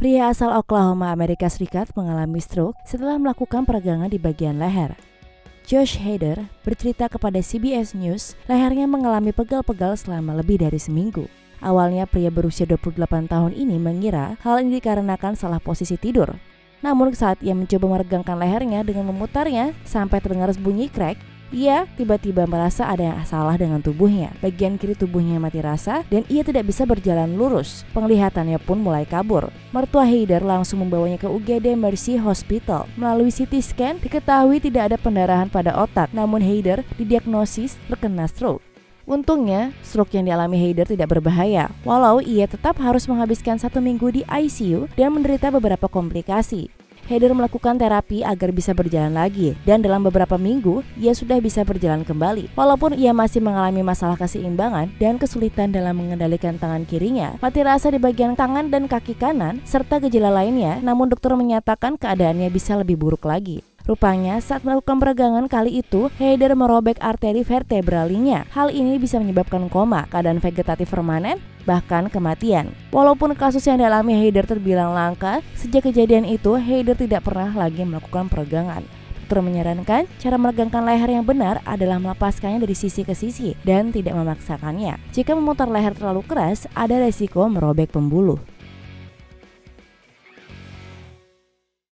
Pria asal Oklahoma, Amerika Serikat mengalami stroke setelah melakukan peregangan di bagian leher. Josh Hader bercerita kepada CBS News, lehernya mengalami pegal-pegal selama lebih dari seminggu. Awalnya pria berusia 28 tahun ini mengira hal ini dikarenakan salah posisi tidur. Namun saat ia mencoba meregangkan lehernya dengan memutarnya sampai terdengar bunyi krek, ia tiba-tiba merasa ada yang salah dengan tubuhnya. Bagian kiri tubuhnya mati rasa dan ia tidak bisa berjalan lurus. Penglihatannya pun mulai kabur. Mertua Hader langsung membawanya ke UGD Mercy Hospital. Melalui CT scan diketahui tidak ada pendarahan pada otak, namun Hader didiagnosis terkena stroke. Untungnya, stroke yang dialami Hader tidak berbahaya, walau ia tetap harus menghabiskan 1 minggu di ICU dan menderita beberapa komplikasi. Hader melakukan terapi agar bisa berjalan lagi, dan dalam beberapa minggu, ia sudah bisa berjalan kembali. Walaupun ia masih mengalami masalah keseimbangan dan kesulitan dalam mengendalikan tangan kirinya, mati rasa di bagian tangan dan kaki kanan, serta gejala lainnya, namun dokter menyatakan keadaannya bisa lebih buruk lagi. Rupanya saat melakukan peregangan kali itu, Hader merobek arteri vertebralinya. Hal ini bisa menyebabkan koma, keadaan vegetatif permanen, bahkan kematian. Walaupun kasus yang dialami Hader terbilang langka, sejak kejadian itu Hader tidak pernah lagi melakukan peregangan. Dokter menyarankan cara meregangkan leher yang benar adalah melepaskannya dari sisi ke sisi dan tidak memaksakannya. Jika memutar leher terlalu keras, ada resiko merobek pembuluh.